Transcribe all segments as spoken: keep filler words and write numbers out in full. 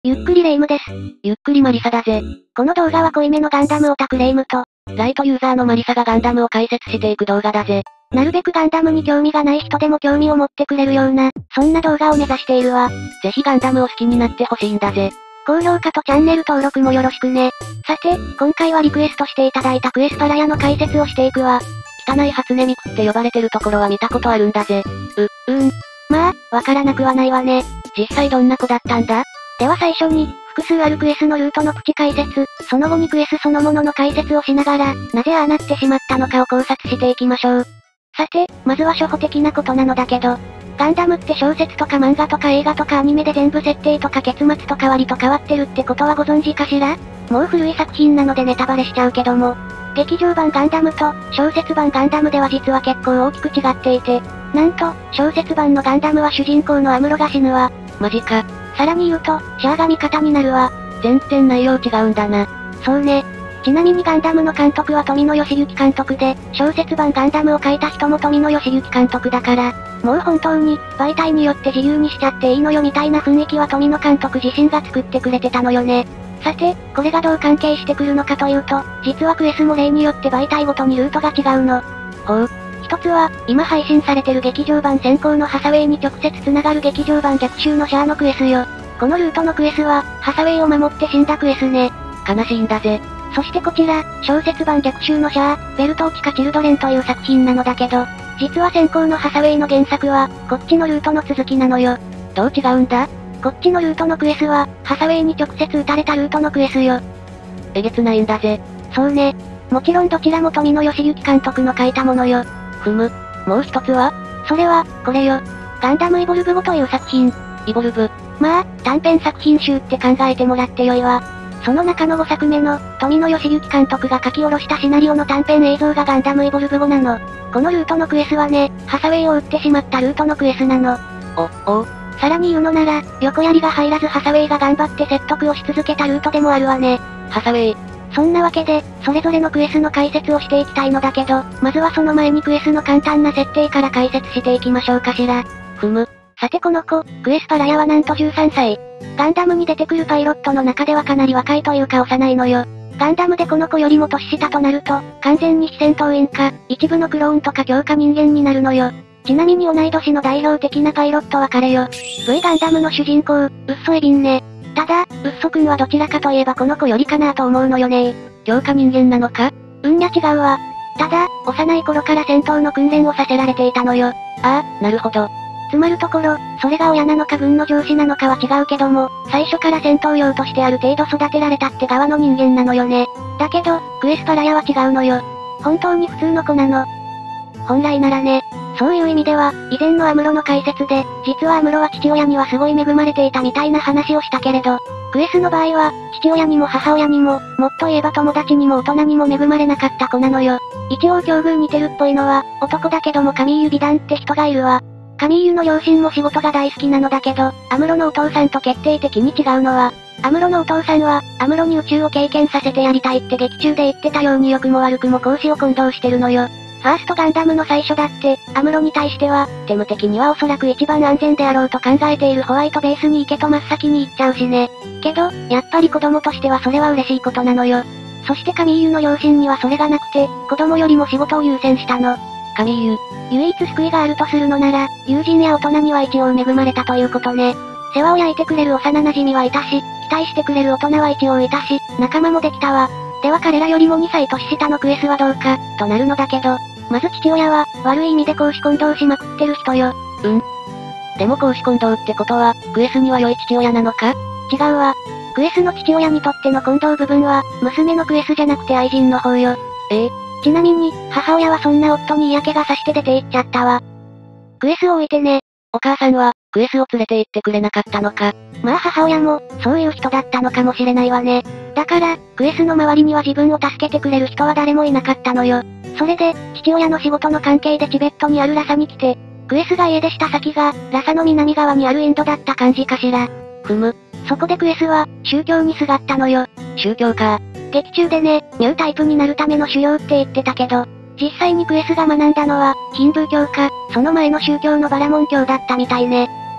ゆっくりレ夢ムです。 ゆっくりマリサだぜ。 この動画は濃いめのガンダムオタクレ夢ムと、 ライトユーザーのマリサがガンダムを解説していく動画だぜ。 なるべくガンダムに興味がない人でも興味を持ってくれるような、そんな動画を目指しているわ。 ぜひガンダムを好きになってほしいんだぜ。 高評価とチャンネル登録もよろしくね。さて、今回はリクエストしていただいたクエスパラヤの解説をしていくわ。 汚い初音ミクって呼ばれてるところは見たことあるんだぜ。 う、うーん。まあ、わからなくはないわね。 実際どんな子だったんだ？ では最初に、複数あるクエスのルートのプチ解説、その後にクエスそのものの解説をしながら、なぜああなってしまったのかを考察していきましょう。さて、まずは初歩的なことなのだけど、ガンダムって小説とか漫画とか映画とかアニメで全部設定とか結末とか割と変わってるってことはご存知かしら？もう古い作品なのでネタバレしちゃうけども、劇場版ガンダムと小説版ガンダムでは実は結構大きく違っていて、なんと、小説版のガンダムは主人公のアムロが死ぬわ。 マジか。 さらに言うと、シャアが味方になるわ。 全然内容違うんだな。 そうね。ちなみにガンダムの監督は富野義行監督で、小説版ガンダムを書いた人も富野義行監督だから、もう本当に、媒体によって自由にしちゃっていいのよみたいな雰囲気は富野監督自身が作ってくれてたのよね。さて、これがどう関係してくるのかというと、実はクエスも例によって媒体ごとにルートが違うの。 ほう。 一つは、今配信されてる劇場版先行のハサウェイに直接繋がる劇場版逆襲のシャアのクエスよ。このルートのクエスは、ハサウェイを守って死んだクエスね。 悲しいんだぜ。 そしてこちら、小説版逆襲のシャア、ベルトーキカ・チルドレンという作品なのだけど、実は先行のハサウェイの原作は、こっちのルートの続きなのよ。 どう違うんだ？ こっちのルートのクエスは、ハサウェイに直接撃たれたルートのクエスよ。 えげつないんだぜ。 そうね。もちろんどちらも富野義行監督の書いたものよ。 ふむ。もう一つは？ それは、これよ。ガンダムイボルブゴという作品。 イボルブ。 まあ、短編作品集って考えてもらってよいわ。その中のごさくめの、富野義行監督が書き下ろしたシナリオの短編映像がガンダムイボルブゴなの。このルートのクエスはね、ハサウェイを撃ってしまったルートのクエスなの。 お、おう。 さらに言うのなら、横槍が入らずハサウェイが頑張って説得をし続けたルートでもあるわね。 ハサウェイ。 そんなわけで、それぞれのクエスの解説をしていきたいのだけど、まずはその前にクエスの簡単な設定から解説していきましょうかしら。 ふむ。 さてこの子、クエスパラヤはなんとじゅうさんさい。ガンダムに出てくるパイロットの中ではかなり若いというか幼いのよ。ガンダムでこの子よりも年下となると、完全に非戦闘員か、一部のクローンとか強化人間になるのよ。ちなみに同い年の代表的なパイロットは彼よ。V ガンダムの主人公、ウッソエビンね。ただ、ウッソくんはどちらかといえばこの子よりかなと思うのよね。 強化人間なのか？ うんにゃ違うわ。ただ、幼い頃から戦闘の訓練をさせられていたのよ。 ああ、なるほど。 つまるところ、それが親なのか軍の上司なのかは違うけども、最初から戦闘用としてある程度育てられたって側の人間なのよね。だけど、クエスパラヤは違うのよ。本当に普通の子なの。本来ならね。そういう意味では、以前のアムロの解説で、実はアムロは父親にはすごい恵まれていたみたいな話をしたけれど、クエスの場合は、父親にも母親にも、もっと言えば友達にも大人にも恵まれなかった子なのよ。一応境遇似てるっぽいのは、男だけどもカミーユ美談って人がいるわ。カミーユの両親も仕事が大好きなのだけど、アムロのお父さんと決定的に違うのは、アムロのお父さんは、アムロに宇宙を経験させてやりたいって劇中で言ってたように良くも悪くも講師を混同してるのよ。ファーストガンダムの最初だって、アムロに対しては、テム的にはおそらく一番安全であろうと考えているホワイトベースに行けと真っ先に言っちゃうしね。けど、やっぱり子供としてはそれは嬉しいことなのよ。そしてカミーユの両親にはそれがなくて、子供よりも仕事を優先したの。 カミーユ。 唯一救いがあるとするのなら、友人や大人には一応恵まれたということね。世話を焼いてくれる幼馴染はいたし、期待してくれる大人は一応いたし、仲間もできたわ。では彼らよりもにさい年下のクエスはどうか、となるのだけど、まず父親は、悪い意味で公私混同しまくってる人よ。 うん。でも公私混同ってことは、クエスには良い父親なのか？ 違うわ。クエスの父親にとっての混同部分は、娘のクエスじゃなくて愛人の方よ。 ええ。 ちなみに、母親はそんな夫に嫌気がさして出て行っちゃったわ。クエスを置いてね。 お母さんは、クエスを連れて行ってくれなかったのか。 まあ母親も、そういう人だったのかもしれないわね。だから、クエスの周りには自分を助けてくれる人は誰もいなかったのよ。それで、父親の仕事の関係でチベットにあるラサに来て、クエスが家出した先が、ラサの南側にあるインドだった感じかしら。 ふむ。 そこでクエスは、宗教にすがったのよ。 宗教か。 劇中でね、ニュータイプになるための修行って言ってたけど、実際にクエスが学んだのは、ヒンドゥー教か、その前の宗教のバラモン教だったみたいね。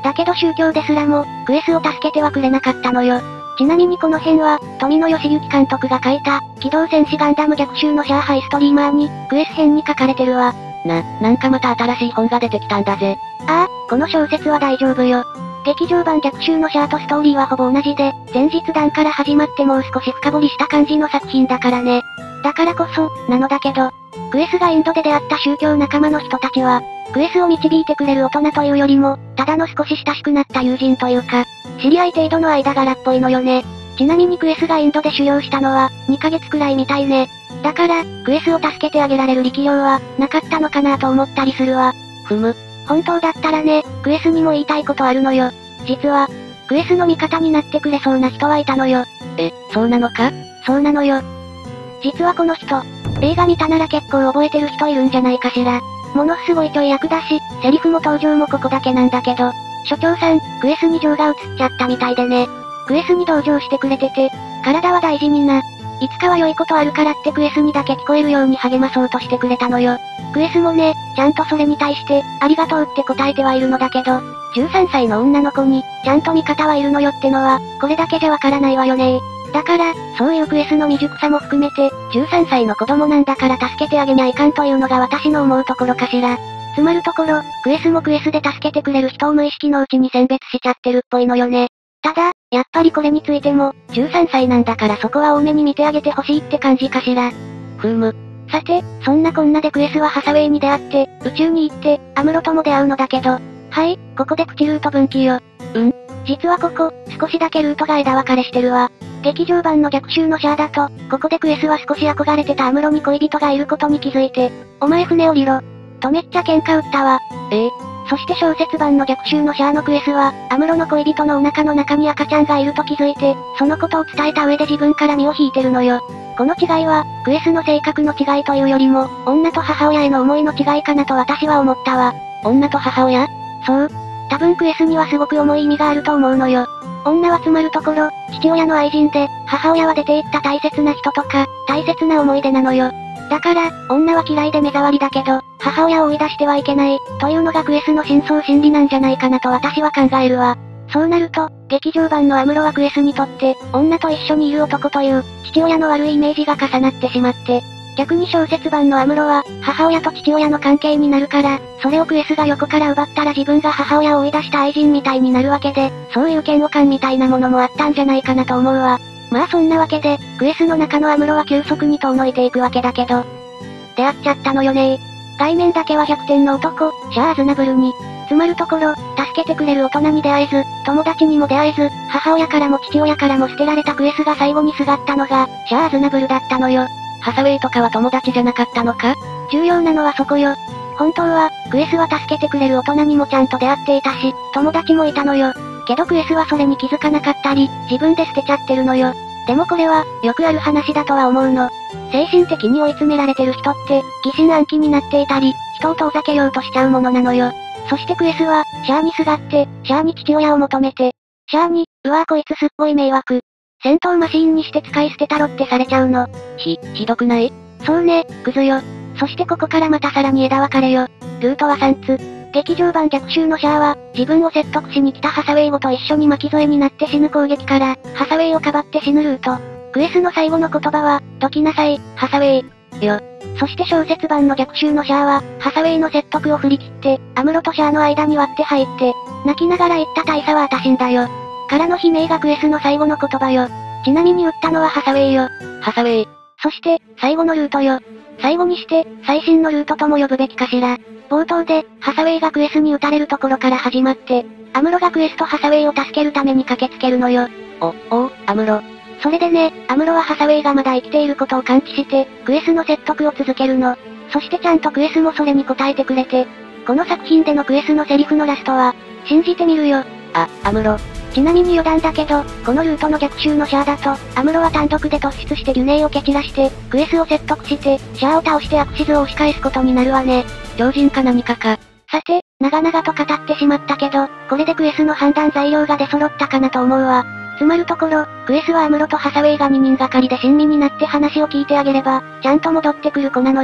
だけど宗教ですらも、クエスを助けてはくれなかったのよ。ちなみにこの辺は、富野義行監督が書いた、機動戦士ガンダム逆襲のシャーハイストリーマーに、クエス編に書かれてるわ。 な、なんかまた新しい本が出てきたんだぜ。 ああ、この小説は大丈夫よ。劇場版逆襲のシャアとストーリーはほぼ同じで、前日談から始まってもう少し深掘りした感じの作品だからね。だからこそ、なのだけど、クエスがインドで出会った宗教仲間の人たちは、クエスを導いてくれる大人というよりも、ただの少し親しくなった友人というか、知り合い程度の間柄っぽいのよね。ちなみにクエスがインドで修行したのは、にかげつくらいみたいね。だから、クエスを助けてあげられる力量は、なかったのかなと思ったりするわ。 ふむ。 本当だったらね、クエスにも言いたいことあるのよ。実は、クエスの味方になってくれそうな人はいたのよ。 え、そうなのか？ そうなのよ。実はこの人、映画見たなら結構覚えてる人いるんじゃないかしら。ものすごいちょい役だし、セリフも登場もここだけなんだけど、所長さん、クエスに情が移っちゃったみたいでね。クエスに同情してくれてて、体は大事にな。いつかは良いことあるからってクエスにだけ聞こえるように励まそうとしてくれたのよ。クエスもね、ちゃんとそれに対して、ありがとうって答えてはいるのだけど、じゅうさんさいの女の子に、ちゃんと味方はいるのよってのは、これだけじゃわからないわよね。だから、そういうクエスの未熟さも含めて、じゅうさんさいの子供なんだから助けてあげにゃいかんというのが私の思うところかしら。つまるところ、クエスもクエスで助けてくれる人を無意識のうちに選別しちゃってるっぽいのよね。ただ、やっぱりこれについても、じゅうさんさいなんだからそこは多めに見てあげてほしいって感じかしら。 ふーむ。 さて、そんなこんなでクエスはハサウェイに出会って、宇宙に行って、アムロとも出会うのだけど、はい、ここでプチルート分岐よ。 うん実はここ、少しだけルートが枝分かれしてるわ。劇場版の逆襲のシャアだと、ここでクエスは少し憧れてたアムロに恋人がいることに気づいて、お前船降りろ。とめっちゃ喧嘩売ったわ。 ええそして小説版の逆襲のシャアのクエスは、アムロの恋人のお腹の中に赤ちゃんがいると気づいて、そのことを伝えた上で自分から身を引いてるのよ。この違いは、クエスの性格の違いというよりも、女と母親への思いの違いかなと私は思ったわ。 女と母親？ そう。多分クエスにはすごく重い意味があると思うのよ。女はつまるところ、父親の愛人で、母親は出て行った大切な人とか、大切な思い出なのよ。だから、女は嫌いで目障りだけど、母親を追い出してはいけない、というのがクエスの深層心理なんじゃないかなと私は考えるわ。そうなると、劇場版のアムロはクエスにとって、女と一緒にいる男という、父親の悪いイメージが重なってしまって、逆に小説版のアムロは、母親と父親の関係になるから、それをクエスが横から奪ったら自分が母親を追い出した愛人みたいになるわけで、そういう嫌悪感みたいなものもあったんじゃないかなと思うわ。まあそんなわけで、クエスの中のアムロは急速に遠のいていくわけだけど、出会っちゃったのよねー。外面だけはひゃくてんの男、シャア・アズナブルに。つまるところ、助けてくれる大人に出会えず、友達にも出会えず、母親からも父親からも捨てられたクエスが最後にすがったのが、シャア・アズナブルだったのよ。 ハサウェイとかは友達じゃなかったのか？ 重要なのはそこよ。本当は、クエスは助けてくれる大人にもちゃんと出会っていたし、友達もいたのよ。けどクエスはそれに気づかなかったり、自分で捨てちゃってるのよ。でもこれは、よくある話だとは思うの。精神的に追い詰められてる人って、疑心暗鬼になっていたり、人を遠ざけようとしちゃうものなのよ。そしてクエスは、シャアにすがって、シャアに父親を求めて、シャアに、うわぁこいつすっごい迷惑。戦闘マシーンにして使い捨てたろってされちゃうの。 ひ、ひどくない？ そうね、クズよ。そしてここからまたさらに枝分かれよ。ルートはさんつ。劇場版逆襲のシャアは、自分を説得しに来たハサウェイごと一緒に巻き添えになって死ぬ攻撃から、ハサウェイをかばって死ぬルート。クエスの最後の言葉は、どきなさい、ハサウェイ。よ。そして小説版の逆襲のシャアは、ハサウェイの説得を振り切って、アムロとシャアの間に割って入って、泣きながら言った大佐は私んだよ。からの悲鳴がクエスの最後の言葉よ。ちなみに撃ったのはハサウェイよ。 ハサウェイ。 そして、最後のルートよ。最後にして、最新のルートとも呼ぶべきかしら。冒頭で、ハサウェイがクエスに撃たれるところから始まって、アムロがクエスとハサウェイを助けるために駆けつけるのよ。 お、おう、アムロ。 それでね、アムロはハサウェイがまだ生きていることを感知して、クエスの説得を続けるの。そしてちゃんとクエスもそれに応えてくれて、この作品でのクエスのセリフのラストは、信じてみるよ。 あ、アムロ。 ちなみに余談だけど、このルートの逆襲のシャアだと、アムロは単独で突出してデュネイを蹴散らして、クエスを説得して、シャアを倒してアクシズを押し返すことになるわね。 超人か何かか。 さて、長々と語ってしまったけど、これでクエスの判断材料が出揃ったかなと思うわ。つまるところ、クエスはアムロとハサウェイが二人がかりで親身になって話を聞いてあげれば、ちゃんと戻ってくる子なのよ。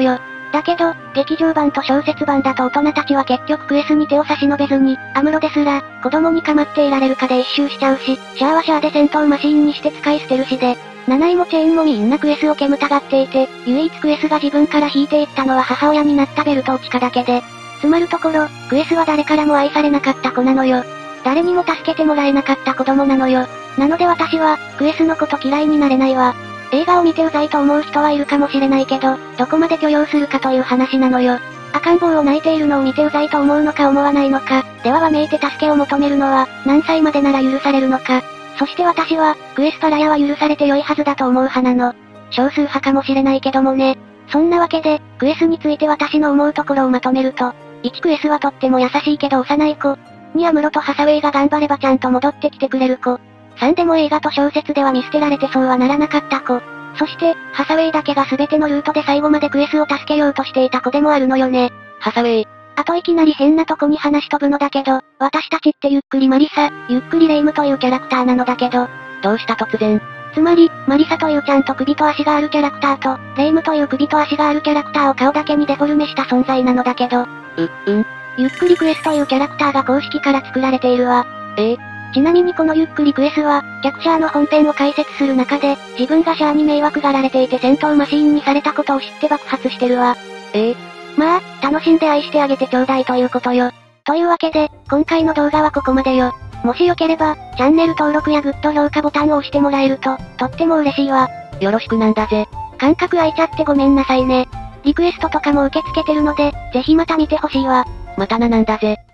だけど、劇場版と小説版だと大人たちは結局クエスに手を差し伸べずに、アムロですら、子供に構っていられるかで一周しちゃうし、シャアはシャアで戦闘マシーンにして使い捨てるしで、ナナイもチェーンもみんなクエスを煙たがっていて、唯一クエスが自分から引いていったのは母親になったベルトーチカだけで、つまるところ、クエスは誰からも愛されなかった子なのよ。誰にも助けてもらえなかった子供なのよ。なので私は、クエスのこと嫌いになれないわ。映画を見てうざいと思う人はいるかもしれないけど、どこまで許容するかという話なのよ。赤ん坊を泣いているのを見てうざいと思うのか思わないのか、ではわめいて助けを求めるのは、何歳までなら許されるのか。そして私は、クエスパラヤは許されて良いはずだと思う派なの。少数派かもしれないけどもね。そんなわけで、クエスについて私の思うところをまとめると、いちクエスはとっても優しいけど幼い子。にアムロとハサウェイが頑張ればちゃんと戻ってきてくれる子。さんでも映画と小説では見捨てられてそうはならなかった子。そして、ハサウェイだけが全てのルートで最後までクエスを助けようとしていた子でもあるのよね。 ハサウェイ。 あといきなり変なとこに話飛ぶのだけど、私たちってゆっくりマリサ、ゆっくりレイムというキャラクターなのだけど、 どうした突然。 つまり、マリサというちゃんと首と足があるキャラクターと、レイムという首と足があるキャラクターを顔だけにデフォルメした存在なのだけど、 う、うん。 ゆっくりクエスというキャラクターが公式から作られているわ。 ええ。 ちなみにこのゆっくりクエスは、逆シャアの本編を解説する中で、自分がシャアに迷惑がられていて戦闘マシーンにされたことを知って爆発してるわ。 ええ。 まあ、楽しんで愛してあげてちょうだいということよ。というわけで、今回の動画はここまでよ。もしよければ、チャンネル登録やグッド評価ボタンを押してもらえると、とっても嬉しいわ。 よろしくなんだぜ。 感覚空いちゃってごめんなさいね。リクエストとかも受け付けてるので、ぜひまた見てほしいわ。 またななんだぜ。